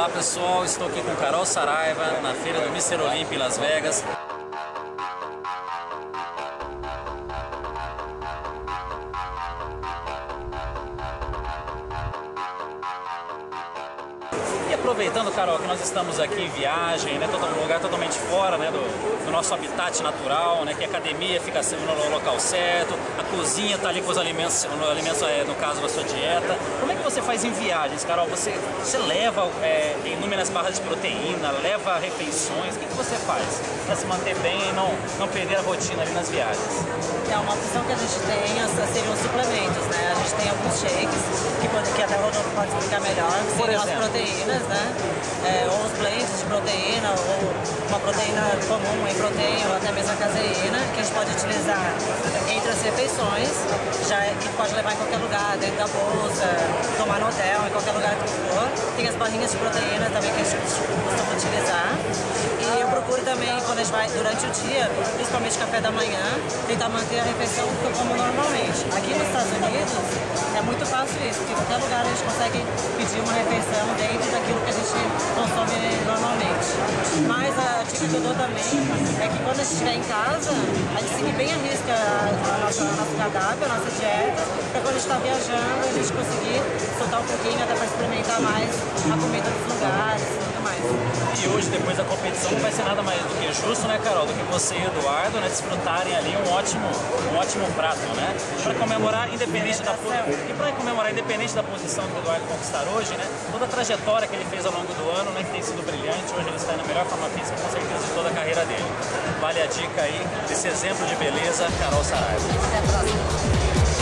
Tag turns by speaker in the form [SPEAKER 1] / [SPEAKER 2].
[SPEAKER 1] Olá pessoal, estou aqui com Carol Saraiva na feira do Mr. Olympia em Las Vegas. E aproveitando, Carol, que nós estamos aqui em viagem, né, um lugar totalmente fora, né, do nosso habitat natural, né, que a academia fica sempre no local certo, a cozinha está ali com os alimentos no caso da sua dieta. Como é que você faz em viagens, Carol? Você leva inúmeras barras de proteína, leva refeições, o que você faz para se manter bem e não perder a rotina ali nas viagens?
[SPEAKER 2] É uma opção que a gente tem, seriam suplementos, né? A gente tem alguns shakes, que até o Rodolfo pode explicar melhor, que seriam as proteínas, né? Ou os blends de proteína, ou uma proteína comum em proteína, ou até mesmo a caseína, que a gente pode utilizar entre as refeições, que pode levar em qualquer lugar, dentro da bolsa, tomar no hotel, em qualquer lugar que for. Tem as barrinhas de proteína também que a gente costuma utilizar. E eu procuro também, quando a gente vai durante o dia, principalmente café da manhã, tentar manter a refeição como normalmente. Aqui nos Estados Unidos é muito fácil isso, porque em qualquer lugar a gente consegue pedir uma refeição dentro daquilo que a gente consome normalmente. Mas a dica que eu dou também é que quando a gente estiver em casa, a gente siga bem a risca nosso cardápio, a nossa dieta, para quando a gente está viajando, a gente conseguir soltar um pouquinho até para experimentar mais a comida dos lugares e tudo mais.
[SPEAKER 1] E hoje, depois da competição, não vai ser nada mais do que justo, né, Carol, do que você e o Eduardo, né, desfrutarem ali um ótimo prato, né? Para comemorar, independente da posição que o Eduardo conquistar hoje, né? Toda a trajetória que ele fez ao longo do ano, né, que tem sido brilhante, hoje ele está na melhor forma física, com certeza, de toda a carreira dele. Vale a dica aí desse exemplo de beleza, Carol Saraiva.
[SPEAKER 2] Até a próxima.